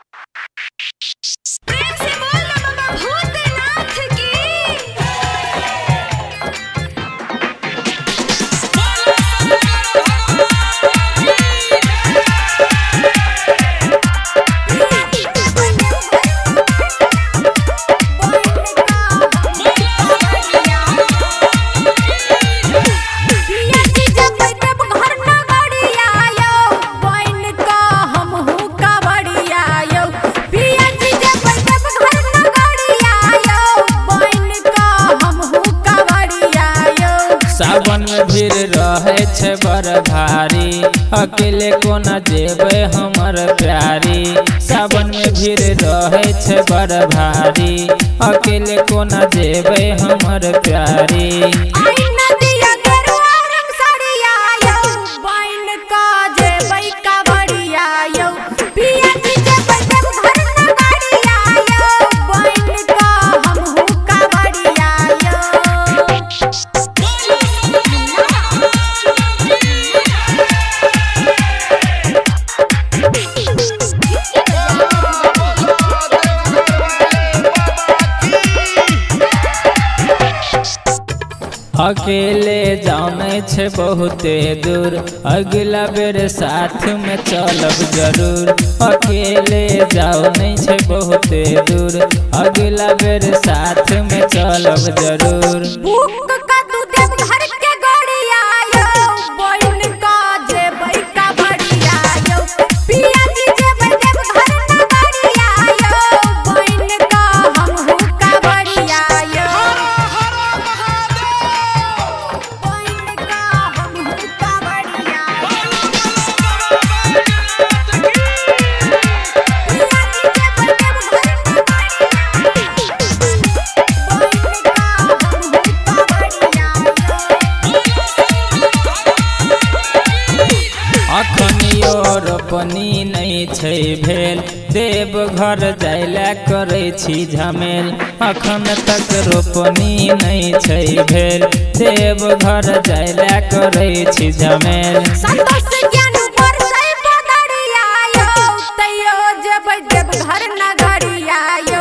सावन में भीड़ रहे छे बड़ भारी, अकेले कोना जेबे हमर प्यारी। सावन में भीड़ रहे छे बड़ भारी, अकेले कोना जेबे हमर प्यारी। अकेले जाने छे बहुते दूर, अगला बेर साथ में चलब जरूर। अकेले जाने छे बहुते दूर, अगला बेर साथ में चलब जरूर। रोपनी नहीं छै भेल, देवघर जाइला करे छी झमेल। अखन तक रोपनी नहीं छै भेल, देवघर जाइला करे छी झमेल। संतोष ज्ञानु बरसाई बदरिया यो, तैयो जबै देवघर नगरिया यो।